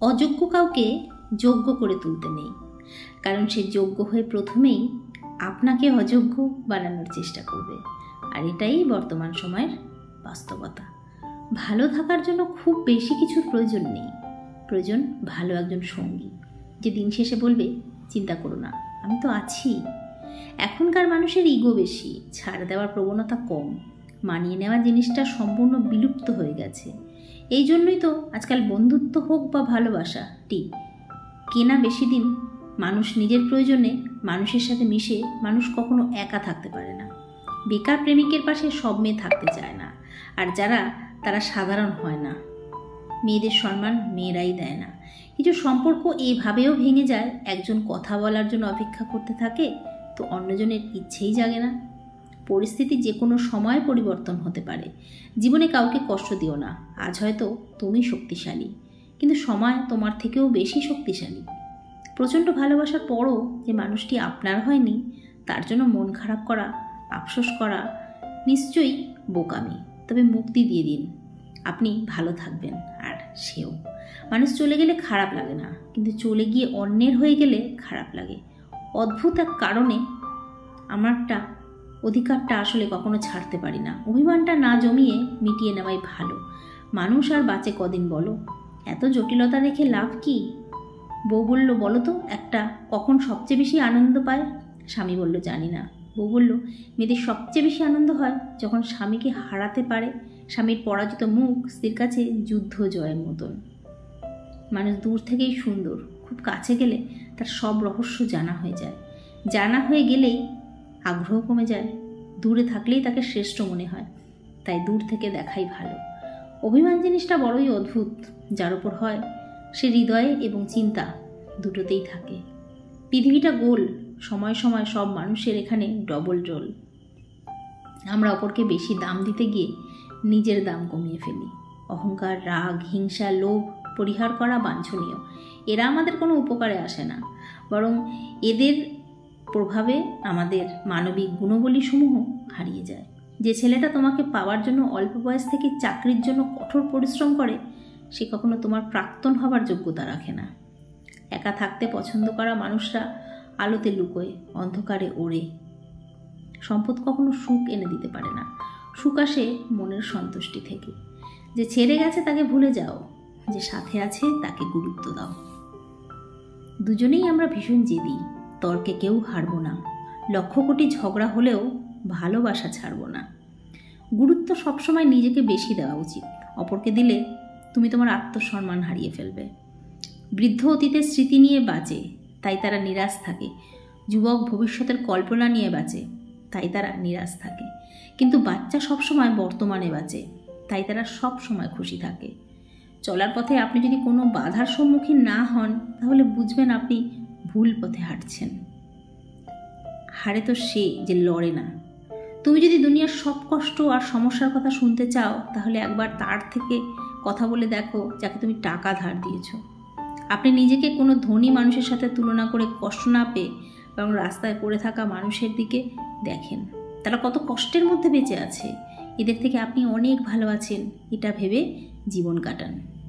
অযোগ্য কাউকে যোগ্য করে তুলতে নেই, কারণ সে যোগ্য হয়ে প্রথমেই আপনাকে অযোগ্য বানানোর চেষ্টা করবে। আর এটাই বর্তমান সময়ের বাস্তবতা। ভালো থাকার জন্য খুব বেশি কিছুর প্রয়োজন নেই, প্রয়োজন ভালো একজন সঙ্গী, যে দিন শেষে বলবে চিন্তা করো না, আমি তো আছি। এখনকার মানুষের ইগো বেশি, ছাড় দেওয়ার প্রবণতা কম, মানিয়ে নেওয়া জিনিসটা সম্পূর্ণ বিলুপ্ত হয়ে গেছে। এই জন্যই তো আজকাল বন্ধুত্ব হোক বা ভালোবাসা কেনা বেশি দিন। মানুষ নিজের প্রয়োজনে মানুষের সাথে মিশে মানুষ কখনো একা থাকতে পারে না। বেকার প্রেমিকের পাশে সব মেয়ে থাকতে চায় না, আর তারা সাধারণ হয় না। মেয়েদের সম্মান মেয়েরাই দেয় না। কিছু সম্পর্ক এইভাবেও ভেঙে যায়, একজন কথা বলার জন্য অপেক্ষা করতে থাকে তো অন্যজনের ইচ্ছেই জাগে না। পরিস্থিতি যে কোনো সময় পরিবর্তন হতে পারে। জীবনে কাউকে কষ্ট দিও না। আজ হয়তো তুমি শক্তিশালী, কিন্তু সময় তোমার থেকেও বেশি শক্তিশালী। প্রচণ্ড ভালোবাসার পরও যে মানুষটি আপনার হয়নি, তার জন্য মন খারাপ করা, আফসোস করা নিশ্চয়ই বোকামি। তবে মুক্তি দিয়ে দিন, আপনি ভালো থাকবেন আর সেও। মানুষ চলে গেলে খারাপ লাগে না, কিন্তু চলে গিয়ে অন্যের হয়ে গেলে খারাপ লাগে। অদ্ভুত এক কারণে আমারটা অধিকারটা আসলে কখনো ছাড়তে পারি না। অভিমানটা না জমিয়ে মিটিয়ে নেওয়াই ভালো। মানুষ আর বাঁচে কদিন বলো? এত জটিলতা দেখে লাভ কি? বউ বলল, বলো তো একটা কখন সবচেয়ে বেশি আনন্দ পায়? স্বামী বলল, জানি না। বউ বলল, মেয়েদের সবচেয়ে বেশি আনন্দ হয় যখন স্বামীকে হারাতে পারে। স্বামীর পরাজিত মুখ স্ত্রীর কাছে যুদ্ধ জয়ের মতন। মানুষ দূর থেকেই সুন্দর, খুব কাছে গেলে তার সব রহস্য জানা হয়ে যায়। জানা হয়ে গেলেই আগ্রহ কমে যায়। দূরে থাকলেই তাকে শ্রেষ্ঠ মনে হয়, তাই দূর থেকে দেখাই ভালো। অভিমান জিনিসটা বড়ই অদ্ভুত। যার উপর হয় সে হৃদয়ে এবং চিন্তা দুটোতেই থাকে। পৃথিবীটা গোল, সময় সময় সব মানুষের এখানে ডবল রোল। আমরা অপরকে বেশি দাম দিতে গিয়ে নিজের দাম কমিয়ে ফেলি। অহংকার, রাগ, হিংসা, লোভ পরিহার করা বাঞ্ছনীয়। এরা আমাদের কোনো উপকারে আসে না, বরং এদের প্রভাবে আমাদের মানবিক গুণাবলীসমূহ হারিয়ে যায়। যে ছেলেটা তোমাকে পাওয়ার জন্য অল্প বয়স থেকে চাকরির জন্য কঠোর পরিশ্রম করে, সে কখনো তোমার প্রাক্তন হবার যোগ্যতা রাখে না। একা থাকতে পছন্দ করা মানুষরা আলোতে লুকোয়, অন্ধকারে ওড়ে। সম্পদ কখনো সুখ এনে দিতে পারে না। সুখ আসে মনের সন্তুষ্টি থেকে। যে ছেড়ে গেছে তাকে ভুলে যাও, যে সাথে আছে তাকে গুরুত্ব দাও। দুজনেই আমরা ভীষণ জেদি। তর্কে কেউ হারবো না। লক্ষ কোটি ঝগড়া হলেও ভালোবাসা ছাড়বো না। গুরুত্ব সবসময় নিজেকে বেশি দেওয়া উচিত। অপরকে দিলে তুমি তোমার আত্মসম্মান হারিয়ে ফেলবে। বৃদ্ধ অতীতের স্মৃতি নিয়ে বাঁচে, তাই তারা নিরাশ থাকে। যুবক ভবিষ্যতের কল্পনা নিয়ে বাঁচে, তাই তারা নিরাশ থাকে। কিন্তু বাচ্চা সবসময় বর্তমানে বাঁচে, তাই তারা সব সময় খুশি থাকে। চলার পথে আপনি যদি কোনো বাধার সম্মুখীন না হন, তাহলে বুঝবেন আপনি ভুল পথে হাঁটছেন। হারে তো সে যে লড়ে না। তুমি যদি দুনিয়ার সব কষ্ট আর সমস্যার কথা শুনতে চাও, তাহলে একবার তার থেকে কথা বলে দেখো যাকে তুমি টাকা ধার দিয়েছ। আপনি নিজেকে কোনো ধনী মানুষের সাথে তুলনা করে কষ্ট না পেয়ে এবং রাস্তায় পড়ে থাকা মানুষের দিকে দেখেন, তারা কত কষ্টের মধ্যে বেঁচে আছে। এদের থেকে আপনি অনেক ভালো আছেন, এটা ভেবে জীবন কাটান।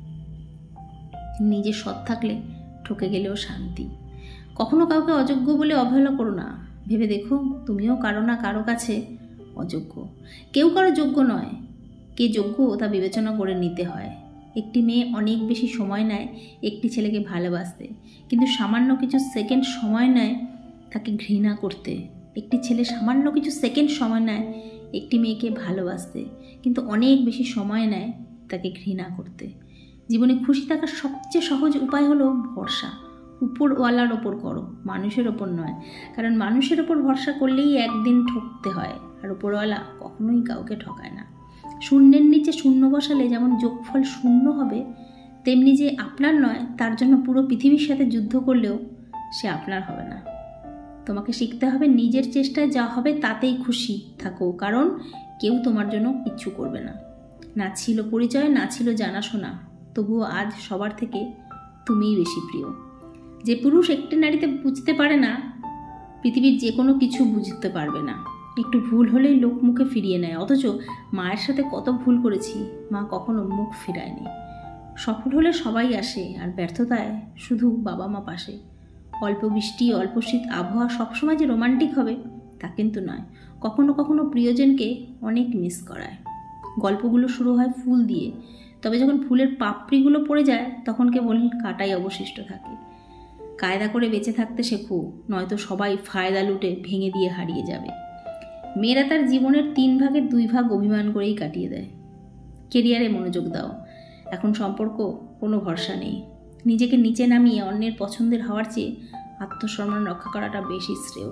নিজে সৎ থাকলে ঠকে গেলেও শান্তি। কখনো কাউকে অযোগ্য বলে অবহেলা করো না। ভেবে দেখো, তুমিও কারো না কারো কাছে অযোগ্য। কেউ কারো যোগ্য নয়। কে যোগ্য তা বিবেচনা করে নিতে হয়। একটি মেয়ে অনেক বেশি সময় নেয় একটি ছেলেকে ভালোবাসতে, কিন্তু সামান্য কিছু সেকেন্ড সময় নেয় তাকে ঘৃণা করতে। একটি ছেলে সামান্য কিছু সেকেন্ড সময় নেয় একটি মেয়েকে ভালোবাসতে, কিন্তু অনেক বেশি সময় নেয় তাকে ঘৃণা করতে। জীবনে খুশি থাকার সবচেয়ে সহজ উপায় হলো ভরসা। উপরওয়ালার ওপর করো, মানুষের ওপর নয়। কারণ মানুষের ওপর ভরসা করলেই একদিন ঠকতে হয়, আর উপরওয়ালা কখনোই কাউকে ঠকায় না। শূন্যের নিচে শূন্য বসালে যেমন যোগফল শূন্য হবে, তেমনি যে আপনার নয় তার জন্য পুরো পৃথিবীর সাথে যুদ্ধ করলেও সে আপনার হবে না। তোমাকে শিখতে হবে নিজের চেষ্টায় যা হবে তাতেই খুশি থাকো, কারণ কেউ তোমার জন্য কিচ্ছু করবে না। না ছিল পরিচয়, না ছিল জানাশোনা, তবুও আজ সবার থেকে তুমিই বেশি প্রিয়। যে পুরুষ একটি নারীতে বুঝতে পারে না, পৃথিবীর যে কোনো কিছু বুঝতে পারবে না। একটু ভুল হলেই লোক মুখে ফিরিয়ে নেয়, অথচ মায়ের সাথে কত ভুল করেছি, মা কখনো মুখ ফিরায়নি। সফল হলে সবাই আসে, আর ব্যর্থতায় শুধু বাবা মা পাশে। অল্প বৃষ্টি, অল্প শীত আবহাওয়া সবসময় যে রোমান্টিক হবে তা কিন্তু নয়। কখনো কখনো প্রিয়জনকে অনেক মিস করায়। গল্পগুলো শুরু হয় ফুল দিয়ে, তবে যখন ফুলের পাপড়িগুলো পড়ে যায় তখন কেবল কাঁটাই অবশিষ্ট থাকে। কায়দা করে বেঁচে থাকতে শেখো, নয়তো সবাই ফায়দা লুটে ভেঙে দিয়ে হারিয়ে যাবে। মেয়েরা তার জীবনের 3 ভাগের 2 ভাগ অভিমান করেই কাটিয়ে দেয়। কেরিয়ারে মনোযোগ দাও, এখন সম্পর্ক কোনো ভরসা নেই। নিজেকে নিচে নামিয়ে অন্যের পছন্দের হওয়ার চেয়ে আত্মসম্মান রক্ষা করাটা বেশি শ্রেয়।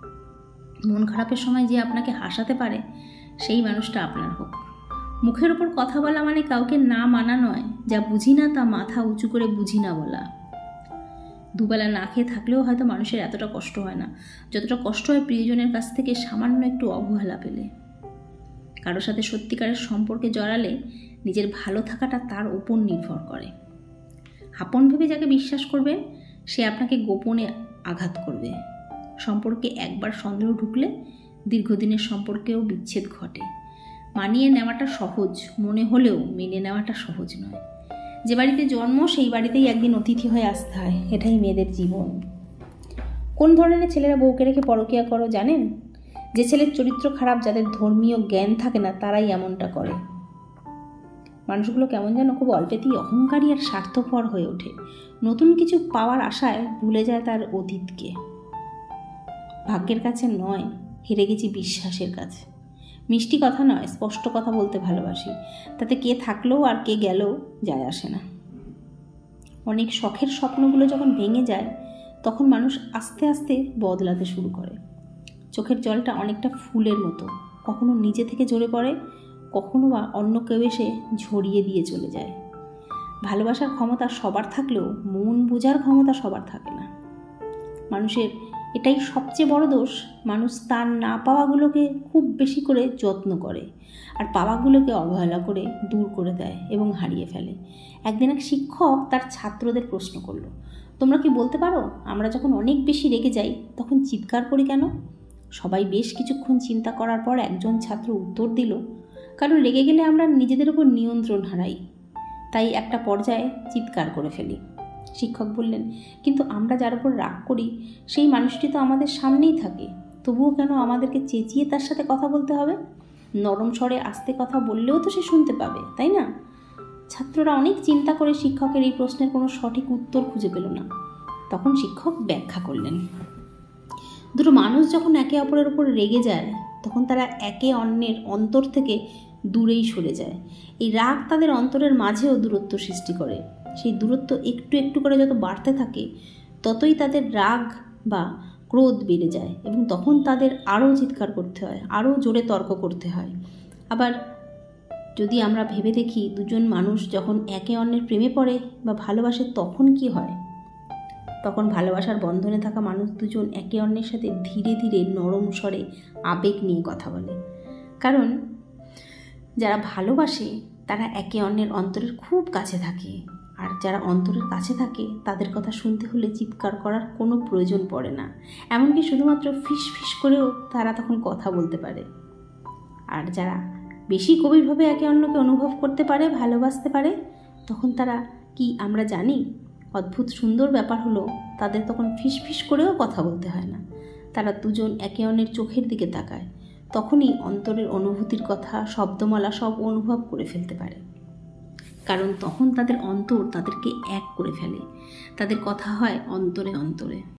মন খারাপের সময় যে আপনাকে হাসাতে পারে সেই মানুষটা আপনার হোক। মুখের ওপর কথা বলা মানে কাউকে না মানা নয়, যা বুঝি না তা মাথা উঁচু করে বুঝি না বলা। দুবেলা না খেয়ে থাকলেও হয়তো মানুষের এতটা কষ্ট হয় না যতটা কষ্ট হয় প্রিয়জনের কাছ থেকে সামান্য একটু অবহেলা পেলে। কারোর সাথে সত্যিকারের সম্পর্কে জড়ালে নিজের ভালো থাকাটা তার উপর নির্ভর করে। আপন ভেবে যাকে বিশ্বাস করবে সে আপনাকে গোপনে আঘাত করবে। সম্পর্কে একবার সন্দেহ ঢুকলে দীর্ঘদিনের সম্পর্কেও বিচ্ছেদ ঘটে। মানিয়ে নেওয়াটা সহজ মনে হলেও মেনে নেওয়াটা সহজ নয়। যে বাড়িতে জন্ম সেই বাড়িতেই একদিন অতিথি হয়ে আসতে হয়, এটাই মেয়েদের জীবন। কোন ধরনের ছেলেরা বউকে রেখে পরকীয়া করো জানেন? যে ছেলের চরিত্র খারাপ, যাদের ধর্মীয় জ্ঞান থাকে না, তারাই এমনটা করে। মানুষগুলো কেমন যেন খুব অল্পেতেই অহংকারী আর স্বার্থপর হয়ে ওঠে। নতুন কিছু পাওয়ার আশায় ভুলে যায় তার অতীতকে। ভাগ্যের কাছে নয়, হেরে গেছি বিশ্বাসের কাছে। মিষ্টি কথা নয়, স্পষ্ট কথা বলতে ভালোবাসি, তাতে কে থাকলেও আর কে গেলেও যায় আসে না। অনেক শখের স্বপ্নগুলো যখন ভেঙে যায় তখন মানুষ আস্তে আস্তে বদলাতে শুরু করে। চোখের জলটা অনেকটা ফুলের মতো, কখনো নিজে থেকে ঝরে পড়ে, কখনো বা অন্য কেউ এসে ঝরিয়ে দিয়ে চলে যায়। ভালোবাসার ক্ষমতা সবার থাকলেও মন বোঝার ক্ষমতা সবার থাকে না। মানুষের এটাই সবচেয়ে বড় দোষ, মানুষ তার না পাওয়াগুলোকে খুব বেশি করে যত্ন করে আর পাওয়াগুলোকে অবহেলা করে দূর করে দেয় এবং হারিয়ে ফেলে। একদিন এক শিক্ষক তার ছাত্রদের প্রশ্ন করলো, তোমরা কি বলতে পারো আমরা যখন অনেক বেশি রেগে যাই তখন চিৎকার করি কেন? সবাই বেশ কিছুক্ষণ চিন্তা করার পর একজন ছাত্র উত্তর দিল, কারণ রেগে গেলে আমরা নিজেদের উপর নিয়ন্ত্রণ হারাই, তাই একটা পর্যায়ে চিৎকার করে ফেলি। শিক্ষক বললেন, কিন্তু আমরা যার উপর রাগ করি সেই মানুষটি তো আমাদের সামনেই থাকে, তবুও কেন আমাদেরকে চেঁচিয়ে তার সাথে কথা বলতে হবে? নরম স্বরে আস্তে কথা বললেও তো সে শুনতে পাবে, তাই না? ছাত্ররা অনেক চিন্তা করে শিক্ষকের এই প্রশ্নের কোনো সঠিক উত্তর খুঁজে পেল না। তখন শিক্ষক ব্যাখ্যা করলেন, দুটো মানুষ যখন একে অপরের উপর রেগে যায় তখন তারা একে অন্যের অন্তর থেকে দূরেই সরে যায়। এই রাগ তাদের অন্তরের মাঝেও দূরত্ব সৃষ্টি করে। সেই দূরত্ব একটু একটু করে যত বাড়তে থাকে ততই তাদের রাগ বা ক্রোধ বেড়ে যায় এবং তখন তাদের আরও চিৎকার করতে হয়, আরও জোরে তর্ক করতে হয়। আবার যদি আমরা ভেবে দেখি, দুজন মানুষ যখন একে অন্যের প্রেমে পড়ে বা ভালোবাসে তখন কি হয়? তখন ভালোবাসার বন্ধনে থাকা মানুষ দুজন একে অন্যের সাথে ধীরে ধীরে নরম স্বরে আবেগ নিয়ে কথা বলে। কারণ যারা ভালোবাসে তারা একে অন্যের অন্তরের খুব কাছে থাকে, আর যারা অন্তরের কাছে থাকে তাদের কথা শুনতে হলে চিৎকার করার কোনো প্রয়োজন পড়ে না। এমনকি শুধুমাত্র ফিস ফিস করেও তারা তখন কথা বলতে পারে। আর যারা বেশি গভীরভাবে একে অন্যকে অনুভব করতে পারে, ভালোবাসতে পারে, তখন তারা কি আমরা জানি? অদ্ভুত সুন্দর ব্যাপার হলো তাদের তখন ফিস ফিস করেও কথা বলতে হয় না। তারা দুজন একে অন্যের চোখের দিকে তাকায়, তখনই অন্তরের অনুভূতির কথা, শব্দমালা সব অনুভব করে ফেলতে পারে। কারণ তখন তাদের অন্তর তাদেরকে এক করে ফেলে, তাদের কথা হয় অন্তরে অন্তরে।